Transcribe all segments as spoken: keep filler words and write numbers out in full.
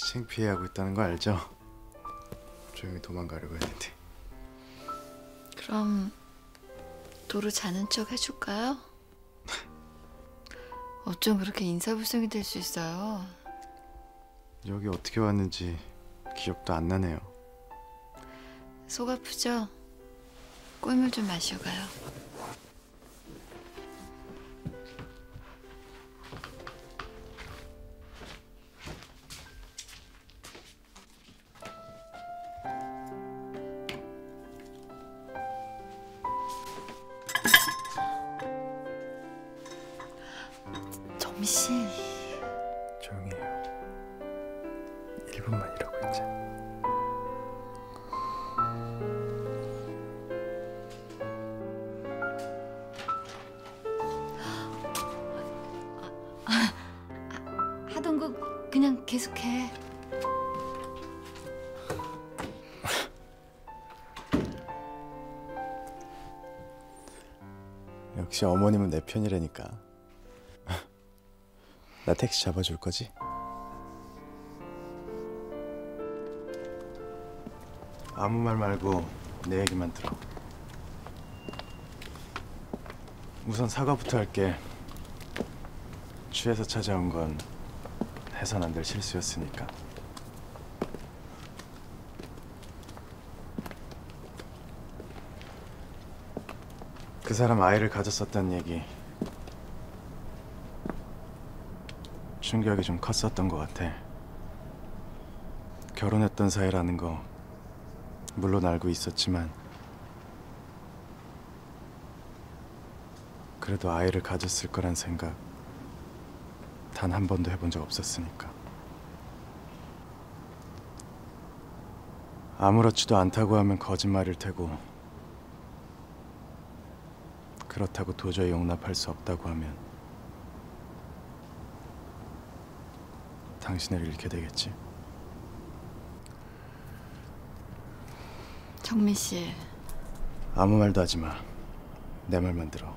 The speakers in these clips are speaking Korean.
창피해하고 있다는 거 알죠? 조용히 도망가려고 했는데. 그럼 도로 자는 척 해줄까요? 어쩜 그렇게 인사불성이 될 수 있어요? 여기 어떻게 왔는지 기억도 안 나네요. 속 아프죠? 꿀물 좀 마셔가요. 정미 씨. 조용히 해요. 일 분만 이러고 있자. 하던 거 그냥 계속해. 역시 어머님은 내 편이라니까. 나 택시 잡아줄 거지? 아무 말 말고 내 얘기만 들어. 우선 사과부터 할게. 취해서 찾아온 건 해선 안 될 실수였으니까. 그 사람 아이를 가졌었다는 얘기 충격이 좀 컸었던 것 같아. 결혼했던 사이라는 거 물론 알고 있었지만 그래도 아이를 가졌을 거란 생각 단 한 번도 해본 적 없었으니까. 아무렇지도 않다고 하면 거짓말일 테고, 그렇다고 도저히 용납할 수 없다고 하면 당신을 잃게 되겠지. 정미 씨. 아무 말도 하지 마. 내 말만 들어.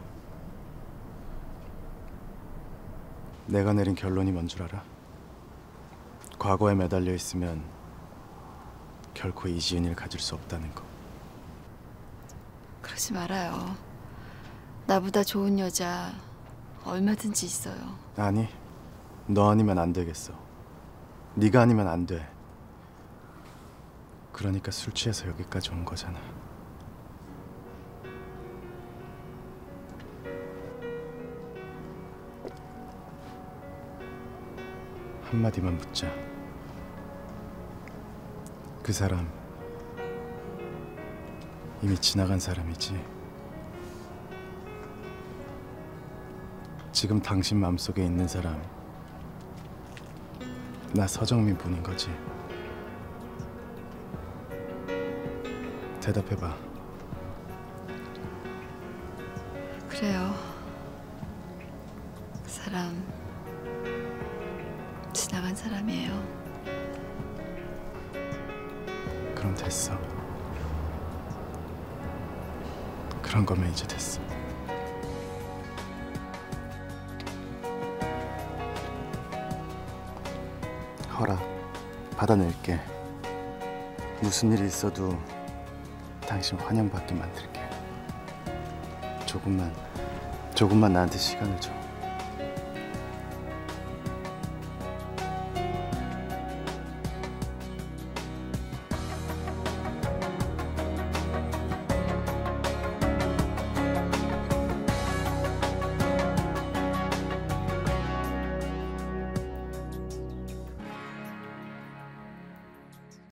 내가 내린 결론이 뭔 줄 알아? 과거에 매달려 있으면 결코 이지은이를 가질 수 없다는 거. 그러지 말아요. 나보다 좋은 여자 얼마든지 있어요. 아니, 너 아니면 안 되겠어. 네가 아니면 안 돼. 그러니까 술 취해서 여기까지 온 거잖아. 한마디만 묻자. 그 사람 이미 지나간 사람이지? 지금 당신 마음속에 있는 사람 나 서정민 뿐인 거지? 대답해봐. 그래요. 그 사람 지나간 사람이에요. 그럼 됐어. 그런 거면 이제 됐어. 허락 받아낼게. 무슨 일이 있어도 당신 환영받게 만들게. 조금만, 조금만 나한테 시간을 줘.